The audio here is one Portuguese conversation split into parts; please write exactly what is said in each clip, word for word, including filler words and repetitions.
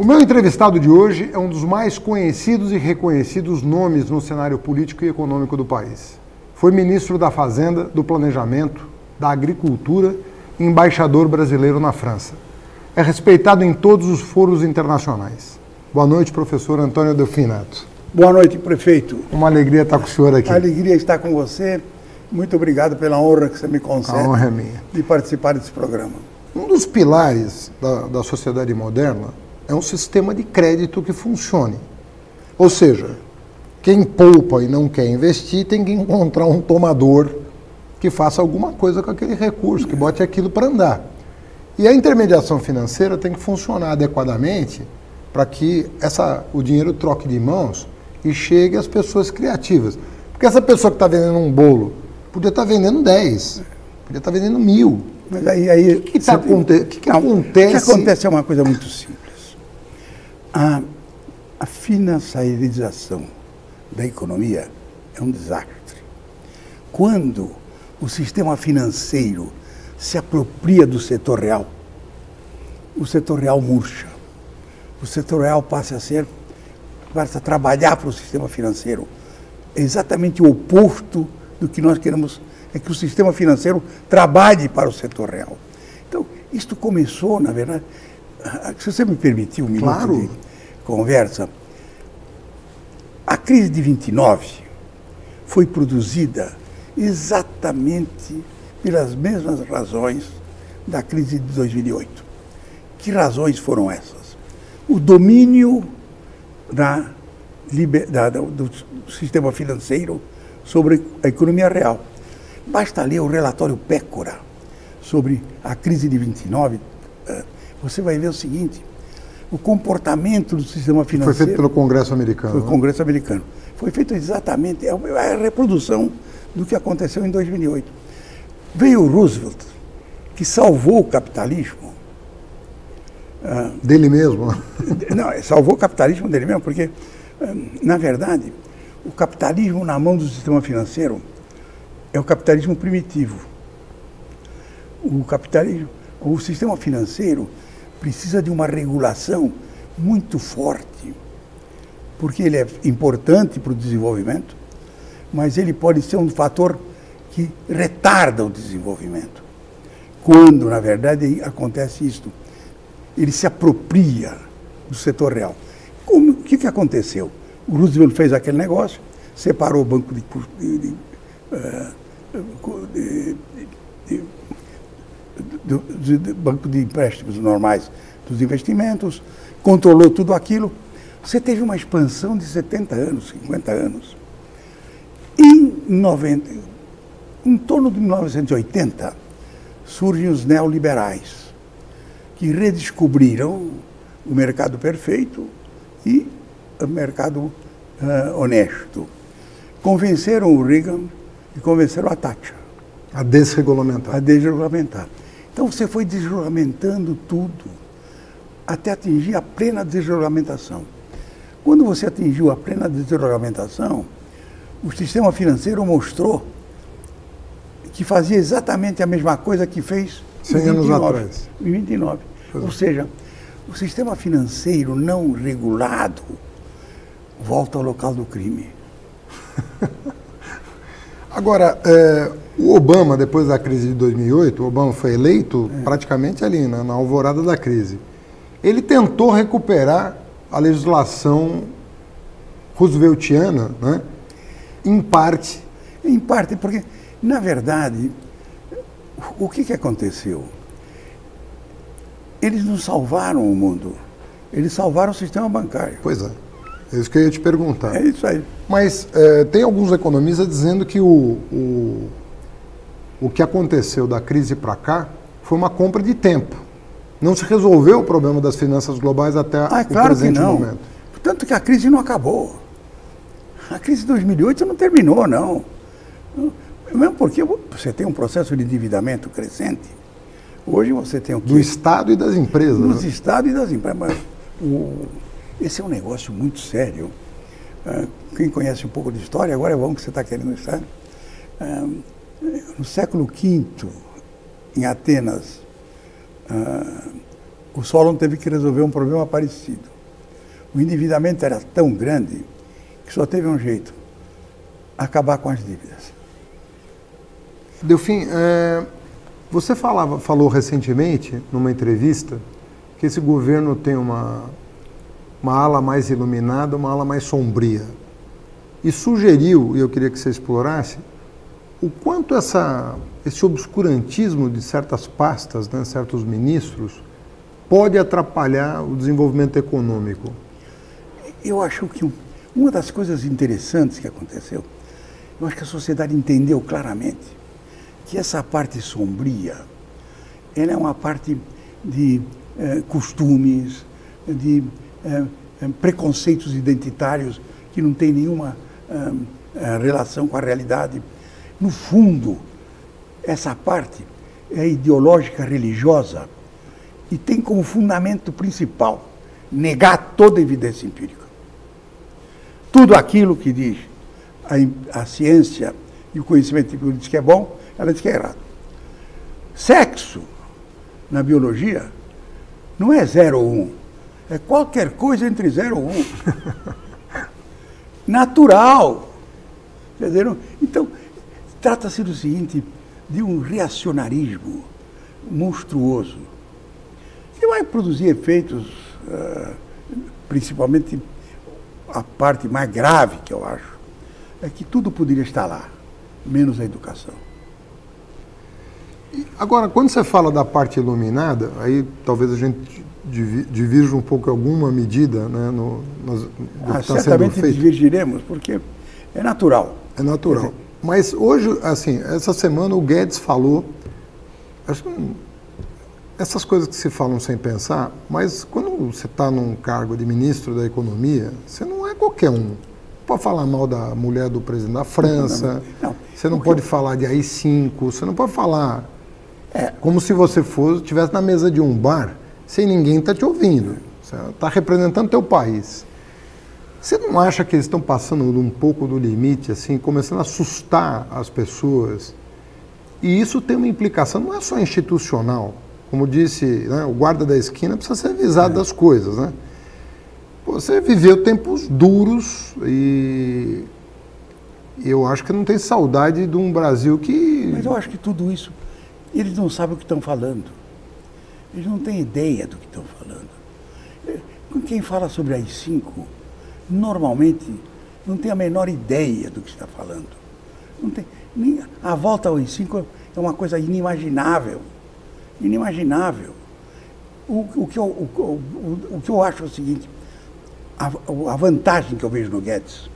meu entrevistado de hoje é um dos mais conhecidos e reconhecidos nomes no cenário político e econômico do país. Foi ministro da Fazenda, do Planejamento, da Agricultura e embaixador brasileiro na França. É respeitado em todos os foros internacionais. Boa noite, professor Antônio Delfim Neto. Boa noite, prefeito. Uma alegria estar com o senhor aqui. A alegria estar com você. Muito obrigado pela honra que você me concede. A honra é minha. De participar desse programa. Um dos pilares da, da sociedade moderna é um sistema de crédito que funcione. Ou seja, quem poupa e não quer investir tem que encontrar um tomador que faça alguma coisa com aquele recurso, que bote aquilo para andar. E a intermediação financeira tem que funcionar adequadamente para que essa, o dinheiro troque de mãos e chegue às pessoas criativas. Porque essa pessoa que está vendendo um bolo podia estar vendendo dez, podia estar vendendo mil. Mas aí, aí, o que, que, tá aconte... que, que não, acontece? O que acontece é uma coisa muito simples. A, a financiarização da economia é um desastre. Quando o sistema financeiro se apropria do setor real, o setor real murcha. O setor real passa a ser, passa a trabalhar para o sistema financeiro. É exatamente o oposto do que nós queremos, é que o sistema financeiro trabalhe para o setor real. Então, isto começou, na verdade, se você me permitir um minuto claro. de conversa, a crise de vinte e nove foi produzida exatamente pelas mesmas razões da crise de dois mil e oito. Que razões foram essas? O domínio da, da, do sistema financeiro sobre a economia real. Basta ler o relatório Pécora sobre a crise de vinte e nove, você vai ver o seguinte, o comportamento do sistema financeiro... Foi feito pelo Congresso americano. Foi o Congresso americano. Foi feito exatamente, é a reprodução do que aconteceu em dois mil e oito. Veio o Roosevelt, que salvou o capitalismo. Dele mesmo? Não, salvou o capitalismo dele mesmo, porque, na verdade, o capitalismo na mão do sistema financeiro é o capitalismo primitivo. O capitalismo, o sistema financeiro precisa de uma regulação muito forte, porque ele é importante para o desenvolvimento, mas ele pode ser um fator que retarda o desenvolvimento. Quando, na verdade, acontece isto, ele se apropria do setor real. Como, o que, que aconteceu? O Roosevelt fez aquele negócio, separou o banco de, de, de, de, de, de, de banco de empréstimos normais dos investimentos, controlou tudo aquilo. Você teve uma expansão de setenta anos, cinquenta anos. Em, noventa, em torno de mil novecentos e oitenta, surgem os neoliberais, que redescobriram o mercado perfeito e o mercado uh, honesto. Convenceram o Reagan e convenceram a Thatcher. A desregulamentar. A desregulamentar. Então você foi desregulamentando tudo, até atingir a plena desregulamentação. Quando você atingiu a plena desregulamentação, o sistema financeiro mostrou que fazia exatamente a mesma coisa que fez cem anos atrás. Em vinte e nove. Ou seja, o sistema financeiro não regulado volta ao local do crime. Agora, é, o Obama, depois da crise de dois mil e oito, o Obama foi eleito é. praticamente ali, né, na alvorada da crise. Ele tentou recuperar a legislação rooseveltiana, né, em parte. Em parte, porque, na verdade, o que, que aconteceu? Eles não salvaram o mundo, eles salvaram o sistema bancário. Pois é, é isso que eu ia te perguntar. É isso aí. Mas é, tem alguns economistas dizendo que o, o, o que aconteceu da crise para cá foi uma compra de tempo. Não se resolveu o problema das finanças globais até ah, o claro presente que não. momento. Tanto que a crise não acabou. A crise de dois mil e oito não terminou, não. Mesmo porque você tem um processo de endividamento crescente. Hoje você tem o quê? Do Estado e das empresas. Dos né? Estados e das empresas. Mas o, esse é um negócio muito sério. Uh, quem conhece um pouco de história, agora é bom que você está querendo estar. Uh, no século quinto, em Atenas, uh, o Solon teve que resolver um problema parecido. O endividamento era tão grande que só teve um jeito: acabar com as dívidas. Delfim, é, você falava, falou recentemente, numa entrevista, que esse governo tem uma, uma ala mais iluminada, uma ala mais sombria. E sugeriu, e eu queria que você explorasse, o quanto essa, esse obscurantismo de certas pastas, né, certos ministros, pode atrapalhar o desenvolvimento econômico. Eu acho que uma das coisas interessantes que aconteceu, eu acho que a sociedade entendeu claramente que essa parte sombria, ela é uma parte de eh, costumes, de eh, preconceitos identitários que não tem nenhuma eh, relação com a realidade. No fundo, essa parte é ideológica, religiosa, e tem como fundamento principal negar toda evidência empírica. Tudo aquilo que diz a, a ciência e o conhecimento empírico diz que é bom, ela diz que é errado. Sexo, na biologia, não é zero ou um, é qualquer coisa entre zero ou um. Natural. Quer dizer, então, trata-se do seguinte, de um reacionarismo monstruoso, que vai produzir efeitos, uh, principalmente a parte mais grave que eu acho, é que tudo poderia estar lá, menos a educação. Agora, quando você fala da parte iluminada, aí talvez a gente divirja um pouco em alguma medida, né, no, no, do ah, que está certamente sendo feito. divergiremos, porque é natural. É natural. Dizer, mas hoje, assim, essa semana o Guedes falou, acho que essas coisas que se falam sem pensar, mas quando você está num cargo de ministro da Economia, você não é qualquer um. Pode falar mal da mulher do presidente da França, não, não. Você não pode eu... falar de A I cinco, você não pode falar é. como se você fosse, estivesse na mesa de um bar, sem ninguém estar tá te ouvindo. Você está representando teu país. Você não acha que eles estão passando um pouco do limite, assim, começando a assustar as pessoas? E isso tem uma implicação, não é só institucional. Como disse, né, o guarda da esquina precisa ser avisado é. das coisas, né? Você viveu tempos duros e eu acho que não tem saudade de um Brasil que... Mas eu acho que tudo isso, eles não sabem o que estão falando. Eles não têm ideia do que estão falando. Quem fala sobre a A I cinco, normalmente não tem a menor ideia do que está falando. Não tem, nem, a volta ao A I cinco é uma coisa inimaginável. Inimaginável. O, o, que, eu, o, o, o que eu acho é o seguinte, a, a vantagem que eu vejo no Guedes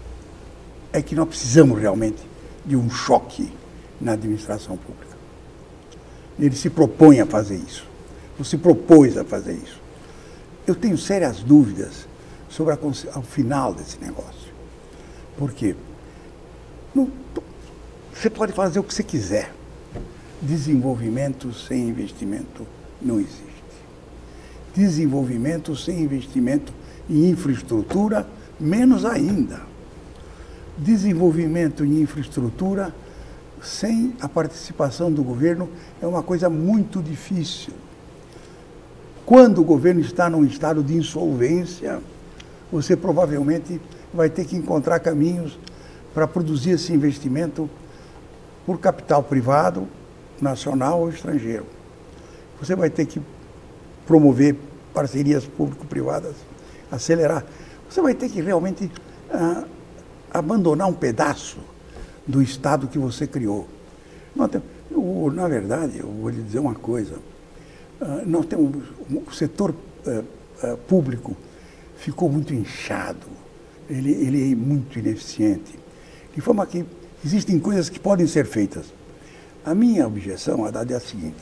é que nós precisamos realmente de um choque na administração pública. Ele se propõe a fazer isso, ou se propôs a fazer isso. Eu tenho sérias dúvidas sobre a, o final desse negócio. Por quê? Não, você pode fazer o que você quiser. Desenvolvimento sem investimento não existe. Desenvolvimento sem investimento em infraestrutura, menos ainda. Desenvolvimento em infraestrutura sem a participação do governo é uma coisa muito difícil. Quando o governo está num estado de insolvência, você provavelmente vai ter que encontrar caminhos para produzir esse investimento por capital privado, nacional ou estrangeiro. Você vai ter que promover parcerias público-privadas, acelerar. Você vai ter que realmente ah, abandonar um pedaço do Estado que você criou. Nós temos, eu, na verdade, eu vou lhe dizer uma coisa. Uh, nós temos, o setor uh, uh, público ficou muito inchado, ele, ele é muito ineficiente, de forma que existem coisas que podem ser feitas. A minha objeção, Haddad, é a seguinte: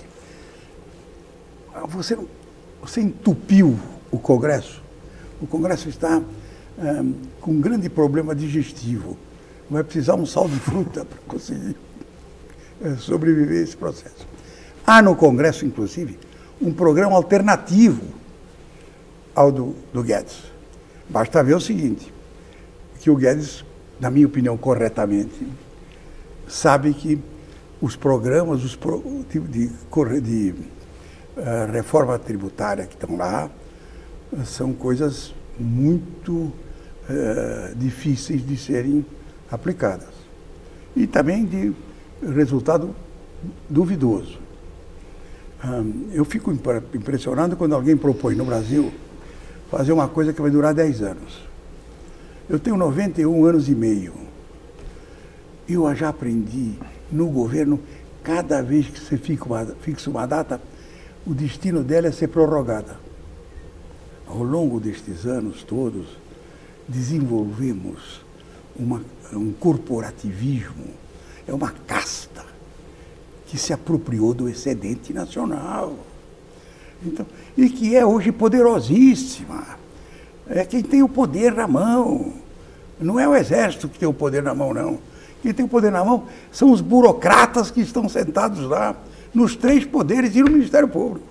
você, você entupiu o Congresso, o Congresso está um, com um grande problema digestivo, vai precisar um sal de fruta para conseguir uh, sobreviver a esse processo. Há no Congresso, inclusive, um programa alternativo ao do, do Guedes. Basta ver o seguinte, que o Guedes, na minha opinião, corretamente, sabe que os programas os pro, de, de, de uh, reforma tributária que estão lá são coisas muito eh, difíceis de serem aplicadas. E também de resultado duvidoso. Hum, eu fico impressionado quando alguém propõe no Brasil fazer uma coisa que vai durar dez anos. Eu tenho noventa e um anos e meio. Eu já aprendi no governo, cada vez que você fica uma, fixa uma data, o destino dela é ser prorrogada. Ao longo destes anos todos, desenvolvemos uma, um corporativismo, é uma casta que se apropriou do excedente nacional. Então, e que é hoje poderosíssima. É quem tem o poder na mão. Não é o exército que tem o poder na mão, não. Quem tem o poder na mão são os burocratas que estão sentados lá, nos três poderes e no Ministério Público.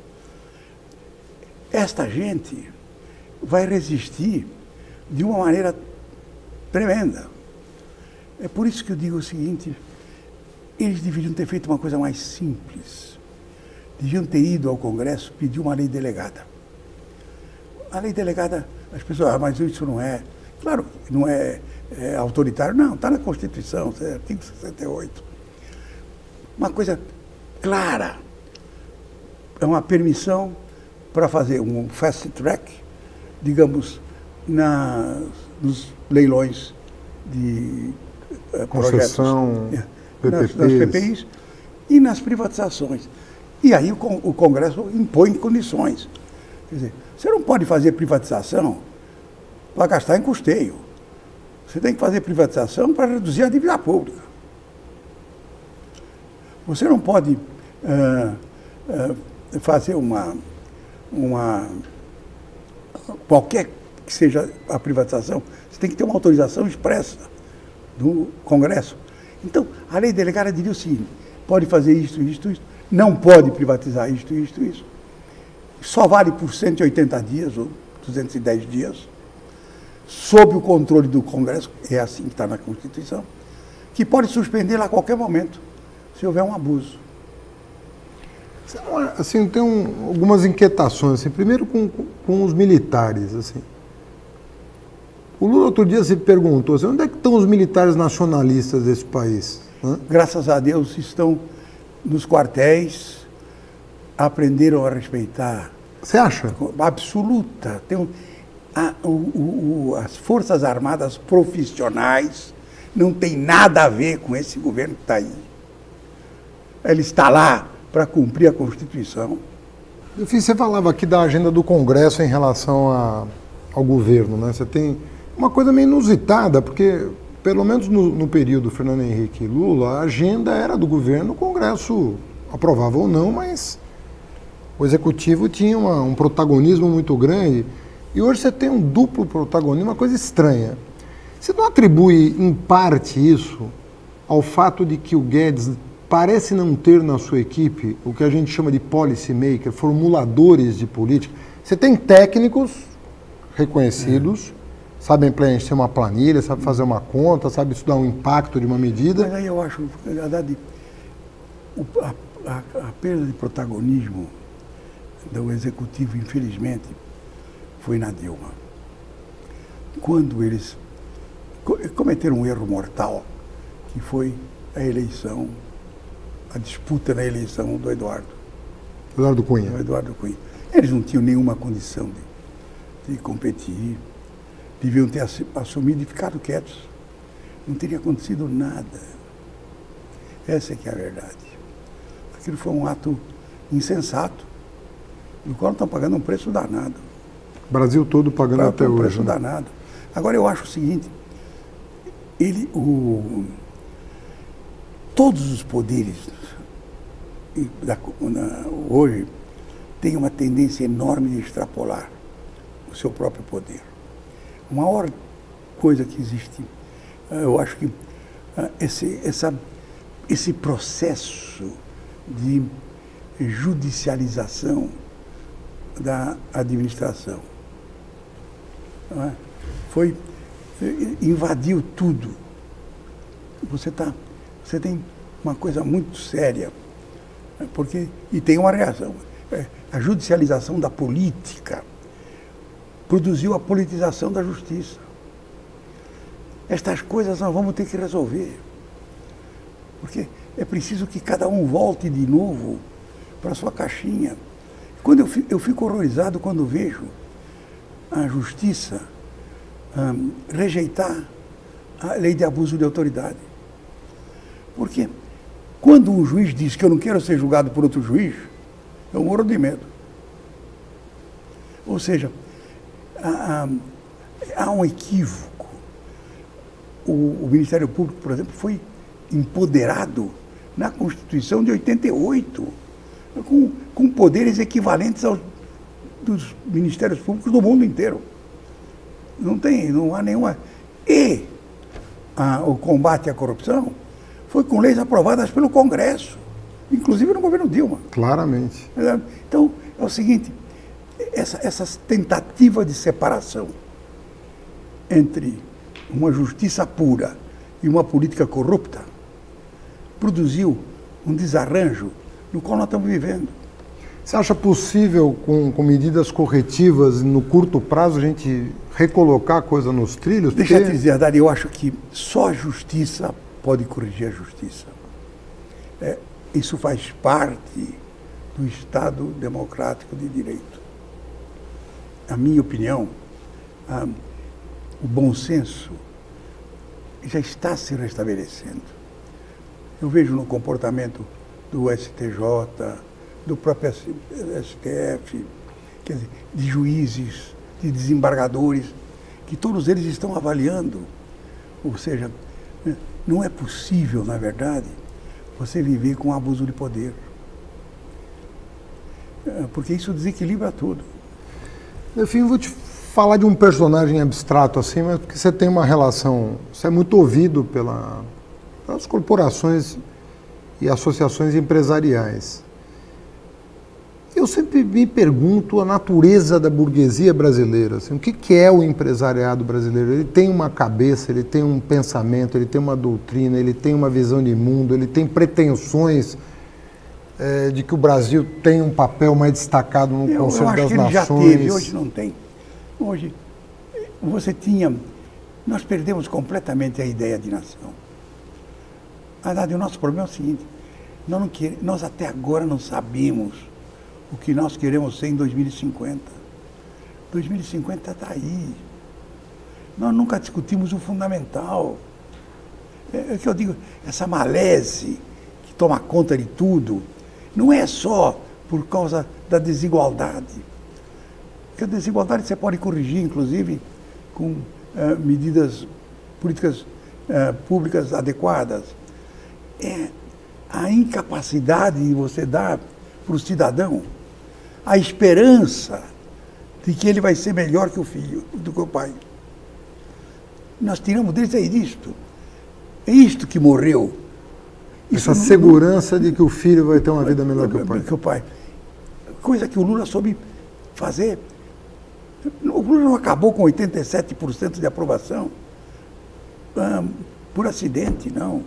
Esta gente vai resistir de uma maneira tremenda. É por isso que eu digo o seguinte, eles deveriam ter feito uma coisa mais simples. Deviam ter ido ao Congresso pedir uma lei delegada. A lei delegada, as pessoas, ah, mas isso não é... Claro, não é, é autoritário, não, está na Constituição, é artigo sessenta e oito. Uma coisa clara. É uma permissão para fazer um fast track, digamos, na, nos leilões de uh, concessão, projetos, é, nas, nas P P Is e nas privatizações. E aí o, o Congresso impõe condições. Quer dizer, você não pode fazer privatização para gastar em custeio. Você tem que fazer privatização para reduzir a dívida pública. Você não pode uh, uh, fazer uma, uma... qualquer que seja a privatização, você tem que ter uma autorização expressa do Congresso. Então, a lei delegada diria o seguinte, pode fazer isto, isto, isto, não pode privatizar isto, isto, isto. Só vale por cento e oitenta dias ou duzentos e dez dias, sob o controle do Congresso, é assim que está na Constituição, que pode suspender a qualquer momento, se houver um abuso. Assim, tem um, algumas inquietações, assim, primeiro com, com os militares, assim. O Lula outro dia se perguntou, assim, onde é que estão os militares nacionalistas desse país? Hã? Graças a Deus estão nos quartéis, aprenderam a respeitar. Você acha? Absoluta. Tem um, a, o, o, as Forças Armadas profissionais não tem nada a ver com esse governo que está aí. Ele está lá para cumprir a Constituição. Enfim, você falava aqui da agenda do Congresso em relação a, ao governo, né? Você tem uma coisa meio inusitada, porque, pelo menos no, no período Fernando Henrique e Lula, a agenda era do governo, o Congresso aprovava ou não, mas o Executivo tinha uma, um protagonismo muito grande, e hoje você tem um duplo protagonismo, uma coisa estranha. Você não atribui, em parte, isso ao fato de que o Guedes parece não ter na sua equipe o que a gente chama de policy maker, formuladores de política? Você tem técnicos reconhecidos, é. sabem preencher uma planilha, sabem fazer uma conta, sabem estudar o impacto de uma medida. Mas aí eu acho, na verdade, a, a, a perda de protagonismo do Executivo, infelizmente, foi na Dilma. Quando eles cometeram um erro mortal, que foi a eleição, a disputa na eleição do Eduardo. Eduardo Cunha. Do Eduardo Cunha. Eles não tinham nenhuma condição de, de competir, deviam ter assumido e ficado quietos. Não teria acontecido nada. Essa é que é a verdade. Aquilo foi um ato insensato, do qual estão pagando um preço danado. O Brasil todo pagando pra, até um hoje. preço né? danado. Agora eu acho o seguinte, ele, o, todos os poderes da, na, hoje têm uma tendência enorme de extrapolar o seu próprio poder. A maior coisa que existe, eu acho que esse, essa, esse processo de judicialização da administração, não é? Foi, invadiu tudo. Você, tá, você tem uma coisa muito séria, porque, e tem uma reação. A judicialização da política produziu a politização da justiça. Estas coisas nós vamos ter que resolver. Porque é preciso que cada um volte de novo para a sua caixinha. Quando eu fico, eu fico horrorizado quando vejo a justiça hum, rejeitar a lei de abuso de autoridade. Porque quando um juiz diz que eu não quero ser julgado por outro juiz, eu morro de medo. Ou seja, há, há um equívoco. O, o Ministério Público, por exemplo, foi empoderado na Constituição de oitenta e oito, com, com poderes equivalentes aos dos ministérios públicos do mundo inteiro. Não tem, não há nenhuma... E a, o combate à corrupção foi com leis aprovadas pelo Congresso, inclusive no governo Dilma. Claramente. Então, é o seguinte, essa, essas tentativas de separação entre uma justiça pura e uma política corrupta produziu um desarranjo no qual nós estamos vivendo. Você acha possível, com, com medidas corretivas, no curto prazo, a gente recolocar a coisa nos trilhos? Deixa eu Porque... te dizer, Adari, eu acho que só a justiça pode corrigir a justiça. É, isso faz parte do Estado democrático de direito. Na minha opinião, ah, o bom senso já está se restabelecendo. Eu vejo no comportamento do S T J, do próprio S T F, quer dizer, de juízes, de desembargadores, que todos eles estão avaliando. Ou seja, não é possível, na verdade, você viver com abuso de poder. Porque isso desequilibra tudo. Enfim, eu vou te falar de um personagem abstrato assim, mas porque você tem uma relação, você é muito ouvido pela, pelas corporações e associações empresariais. Eu sempre me pergunto a natureza da burguesia brasileira. Assim, o que, que é o empresariado brasileiro? Ele tem uma cabeça, ele tem um pensamento, ele tem uma doutrina, ele tem uma visão de mundo, ele tem pretensões é, de que o Brasil tem um papel mais destacado no eu, Conselho eu acho das que ele Nações. Já teve, hoje não tem. Hoje, você tinha... Nós perdemos completamente a ideia de nação. Na verdade, o nosso problema é o seguinte, nós, não quer, nós até agora não sabemos o que nós queremos ser em dois mil e cinquenta. dois mil e cinquenta está aí. Nós nunca discutimos o fundamental. É, é que eu digo, essa malese que toma conta de tudo, não é só por causa da desigualdade. Porque a desigualdade você pode corrigir, inclusive, com uh, medidas políticas uh, públicas adequadas. É a incapacidade de você dar para o cidadão a esperança de que ele vai ser melhor que o filho, do que o pai. Nós tiramos deles é isto. É isto que morreu. Essa não, segurança não, de que o filho vai ter uma vida melhor que o pai. Que o pai. Coisa que o Lula soube fazer. O Lula não acabou com oitenta e sete por cento de aprovação hum, por acidente, não.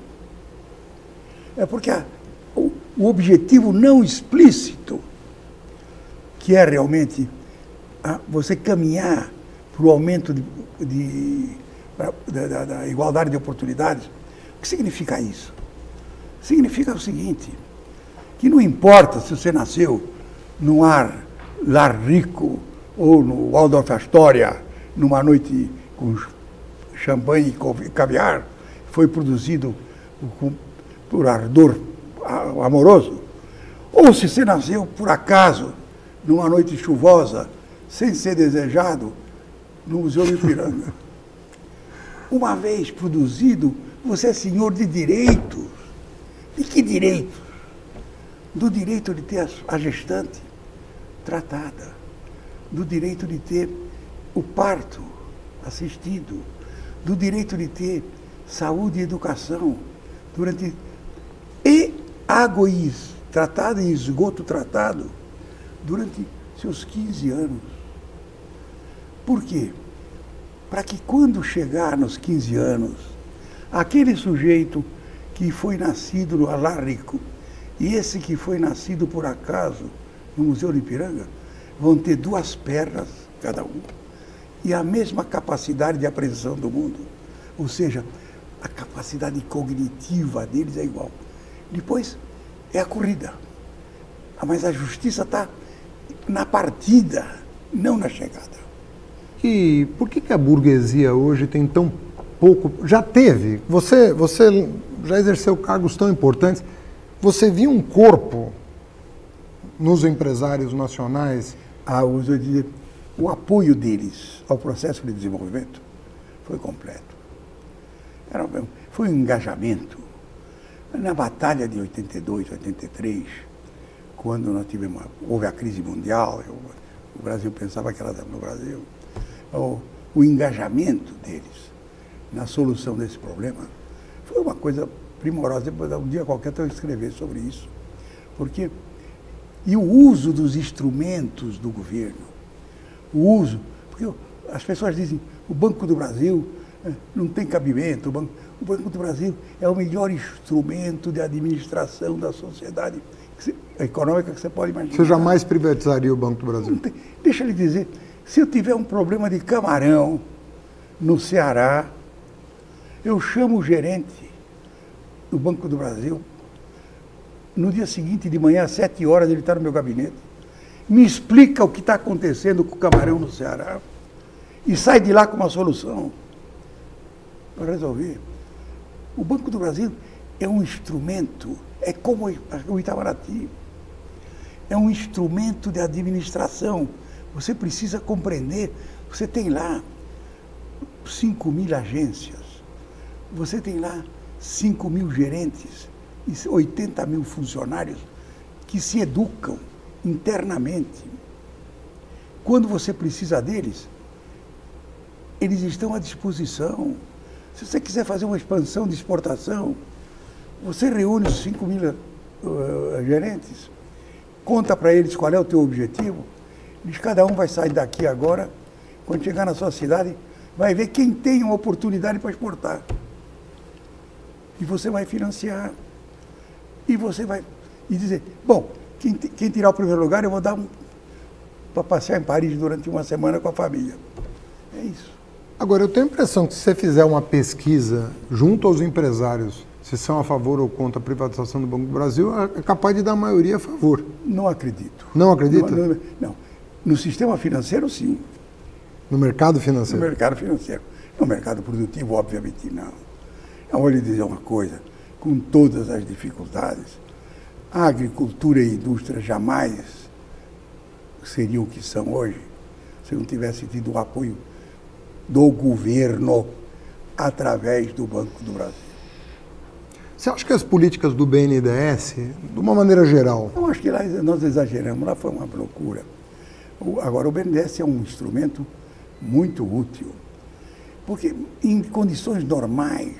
É porque a, o, o objetivo não explícito, que é realmente a, você caminhar para o aumento de, de, pra, da, da, da igualdade de oportunidades. O que significa isso? Significa o seguinte, que não importa se você nasceu num ar, lar rico, ou no Waldorf Astoria, numa noite com champanhe e caviar, foi produzido com, por ardor amoroso, ou se você nasceu por acaso numa noite chuvosa, sem ser desejado, no Museu do Ipiranga. Uma vez produzido, você é senhor de direitos. De que direitos? Do direito de ter a gestante tratada, do direito de ter o parto assistido, do direito de ter saúde e educação durante e água tratada e esgoto tratado durante seus quinze anos. Por quê? Para que quando chegar nos quinze anos, aquele sujeito que foi nascido no lar rico e esse que foi nascido por acaso no Museu do Ipiranga vão ter duas pernas, cada um, e a mesma capacidade de apreensão do mundo. Ou seja, a capacidade cognitiva deles é igual. Depois é a corrida. Mas a justiça está na partida, não na chegada. E por que, que a burguesia hoje tem tão pouco... Já teve, você, você já exerceu cargos tão importantes, você viu um corpo nos empresários nacionais? A uso de, o apoio deles ao processo de desenvolvimento foi completo. Era, foi um engajamento. Na batalha de oitenta e dois, oitenta e três, quando nós tivemos, houve a crise mundial, eu, o Brasil pensava que era no Brasil, o, o engajamento deles na solução desse problema foi uma coisa primorosa. Depois, um dia qualquer, eu escrever sobre isso. Porque, e o uso dos instrumentos do governo, o uso, porque as pessoas dizem, o Banco do Brasil não tem cabimento, o Banco, o Banco do Brasil é o melhor instrumento de administração da sociedade econômica que você pode imaginar. Você jamais privatizaria o Banco do Brasil? Tem, deixa eu lhe dizer, se eu tiver um problema de camarão no Ceará, eu chamo o gerente do Banco do Brasil, no dia seguinte de manhã, às sete horas, ele está no meu gabinete, me explica o que está acontecendo com o camarão no Ceará e sai de lá com uma solução para resolver. O Banco do Brasil é um instrumento, é como o Itamaraty, é um instrumento de administração. Você precisa compreender, você tem lá cinco mil agências, você tem lá cinco mil gerentes e oitenta mil funcionários que se educam internamente. Quando você precisa deles, eles estão à disposição. Se você quiser fazer uma expansão de exportação, você reúne os cinco mil uh, gerentes, conta para eles qual é o teu objetivo, diz, cada um vai sair daqui agora, quando chegar na sua cidade, vai ver quem tem uma oportunidade para exportar. E você vai financiar. E você vai e dizer, bom, quem, quem tirar o primeiro lugar, eu vou dar um para passear em Paris durante uma semana com a família. É isso. Agora, eu tenho a impressão que se você fizer uma pesquisa junto aos empresários, se são a favor ou contra a privatização do Banco do Brasil, é capaz de dar a maioria a favor. Não acredito. Não acredita? Não, não, não. No sistema financeiro, sim. No mercado financeiro? No mercado financeiro. No mercado produtivo, obviamente, não. Eu vou lhe dizer uma coisa, com todas as dificuldades, a agricultura e a indústria jamais seriam o que são hoje se não tivesse tido o apoio do governo através do Banco do Brasil. Você acha que as políticas do B N D E S, de uma maneira geral... Eu acho que lá nós exageramos, lá foi uma loucura. Agora, o B N D E S é um instrumento muito útil, porque em condições normais,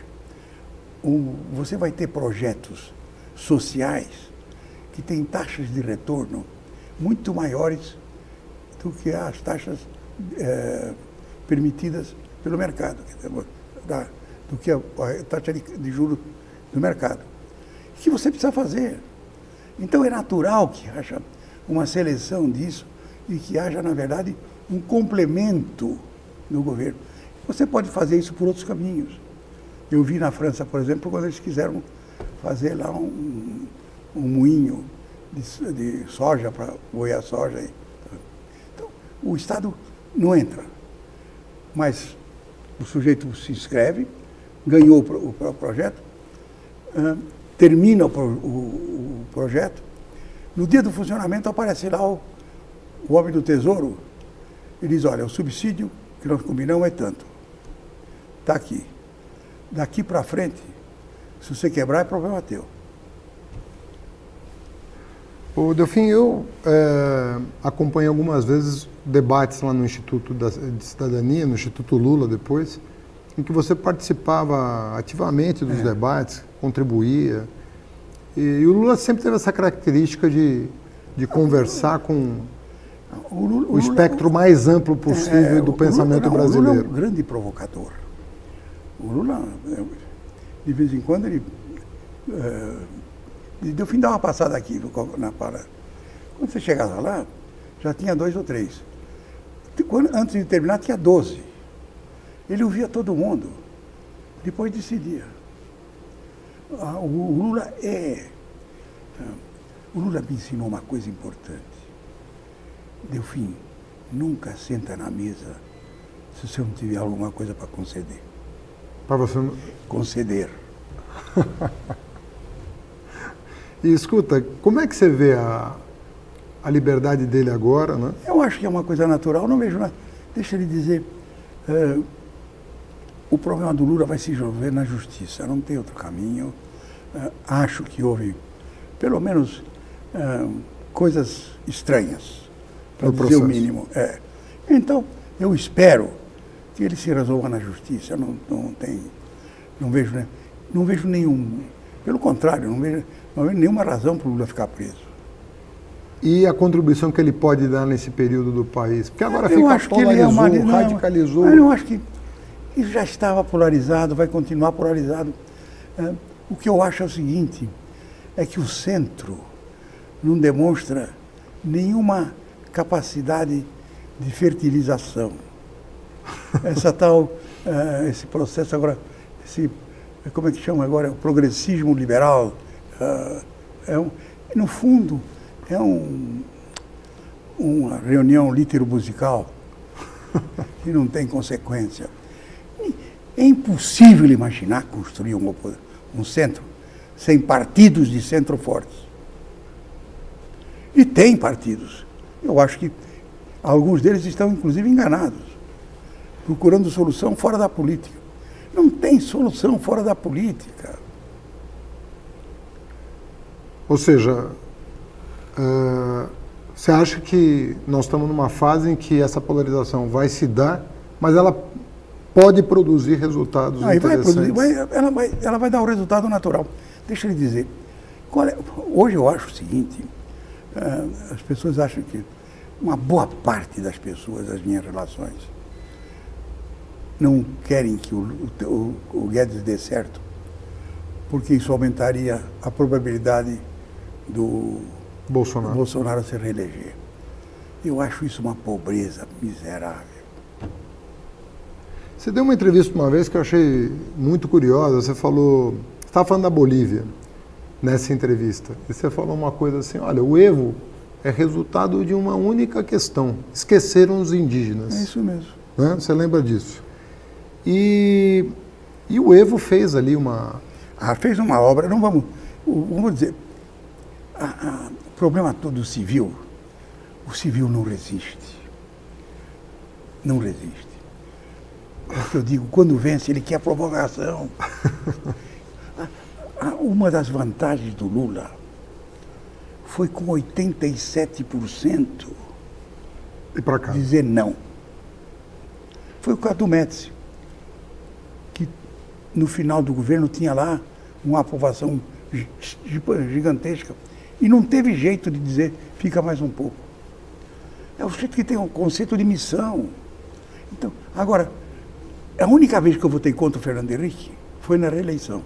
você vai ter projetos sociais que têm taxas de retorno muito maiores do que as taxas é, permitidas pelo mercado, da, do que a, a taxa de, de juros do mercado. Que você precisa fazer. Então é natural que haja uma seleção disso e que haja, na verdade, um complemento no governo. Você pode fazer isso por outros caminhos. Eu vi na França, por exemplo, quando eles quiseram fazer lá um, um moinho de, de soja para moer a soja. Então, o Estado não entra, mas o sujeito se inscreve, ganhou o, o, o projeto, uh, termina o, o, o projeto, no dia do funcionamento aparece lá o, o homem do Tesouro e diz, olha, o subsídio que nós combinamos é tanto, está aqui. Daqui para frente, se você quebrar, é problema teu. Ô, Delfim, eu é, acompanhei algumas vezes debates lá no Instituto da, de Cidadania, no Instituto Lula depois, em que você participava ativamente dos é. debates, contribuía. E, e o Lula sempre teve essa característica de, de conversar com o, Lula, o espectro o Lula, mais amplo possível é, do pensamento Lula, não, brasileiro. O Lula é um grande provocador. O Lula, de vez em quando, ele... É, deu fim de dar uma passada aqui na parada. Quando você chegava lá, já tinha dois ou três. Quando, antes de terminar, tinha doze. Ele ouvia todo mundo. Depois decidia. Ah, o, o Lula é... O Lula me ensinou uma coisa importante. Delfim, nunca senta na mesa se você não tiver alguma coisa para conceder. Para você não... Conceder. E escuta, como é que você vê a, a liberdade dele agora, né? Eu acho que é uma coisa natural, não vejo nada. Deixa ele dizer, uh, o problema do Lula vai se resolver na justiça, não tem outro caminho. Uh, acho que houve, pelo menos, uh, coisas estranhas, para dizer processo. O mínimo. É. Então, eu espero que ele se resolva na justiça. Eu não, não, tem, não, vejo, né, não vejo nenhum, pelo contrário, não vejo, não vejo nenhuma razão para o Lula ficar preso. E a contribuição que ele pode dar nesse período do país? Porque agora eu fica acho polarizou, que ele é uma, não, radicalizou. Eu acho que ele já estava polarizado, vai continuar polarizado. É, o que eu acho é o seguinte, é que o centro não demonstra nenhuma capacidade de fertilização. Essa tal, uh, esse processo agora, esse, como é que chama agora? O progressismo liberal. Uh, é um, no fundo, é um, uma reunião litero-musical que não tem consequência. É impossível imaginar construir um, um centro sem partidos de centro fortes. E tem partidos. Eu acho que alguns deles estão, inclusive, enganados, procurando solução fora da política. Não tem solução fora da política. Ou seja, uh, você acha que nós estamos numa fase em que essa polarização vai se dar, mas ela pode produzir resultados Não, interessantes? Vai produzir, vai, ela, vai, ela vai dar o resultado natural. Deixa eu lhe dizer. Qual é, hoje eu acho o seguinte, uh, as pessoas acham que uma boa parte das pessoas, das minhas relações, não querem que o, o, o Guedes dê certo, porque isso aumentaria a probabilidade do Bolsonaro. do Bolsonaro se reeleger. Eu acho isso uma pobreza miserável. Você deu uma entrevista uma vez que eu achei muito curiosa. Você falou, você estava falando da Bolívia nessa entrevista, e você falou uma coisa assim, olha, o Evo é resultado de uma única questão, esqueceram os indígenas. É isso mesmo. Né? Você lembra disso? E, e o Evo fez ali uma... Ah, fez uma obra, não vamos, vamos dizer, a, a, o problema todo do civil, o civil não resiste. Não resiste. É o que eu digo, quando vence, ele quer provocação. Uma das vantagens do Lula foi com oitenta e sete por cento E para cá? dizer não. Foi o caso do Médici, que no final do governo tinha lá uma aprovação gigantesca e não teve jeito de dizer fica mais um pouco. É o jeito que tem um conceito de missão. Então, agora, a única vez que eu votei contra o Fernando Henrique foi na reeleição.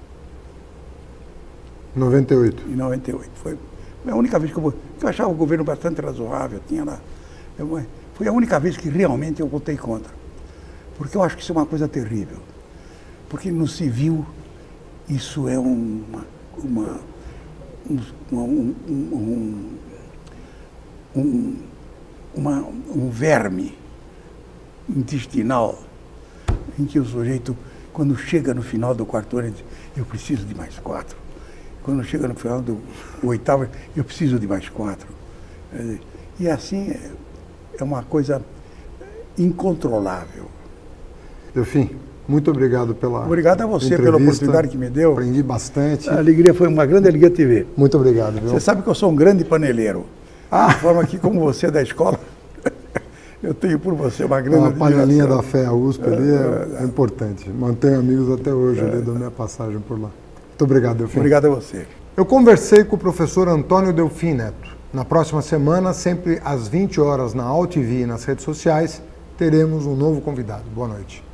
noventa e oito. Em noventa e oito. Foi a única vez que eu votei. Eu achava o governo bastante razoável, tinha lá. Eu, foi a única vez que realmente eu votei contra. Porque eu acho que isso é uma coisa terrível. Porque no civil, isso é uma, uma, um, um, um, um, uma, um verme intestinal em que o sujeito, quando chega no final do quarto ano, ele diz, eu preciso de mais quatro. Quando chega no final do oitavo, eu preciso de mais quatro. E assim é, é uma coisa incontrolável. Delfim, muito obrigado pela Obrigado a você entrevista. pela oportunidade que me deu. Aprendi bastante. A alegria foi uma grande alegria te ver. Muito obrigado. Viu? Você sabe que eu sou um grande paneleiro. Ah. De forma que, como você é da escola, eu tenho por você uma grande A panelinha admiração. da fé, a U S P ali é, é importante. Mantenho amigos até hoje ali da minha passagem por lá. Muito obrigado, Delfim. Obrigado a você. Eu conversei com o professor Antônio Delfim Neto. Na próxima semana, sempre às vinte horas na Alt T V e nas redes sociais, teremos um novo convidado. Boa noite.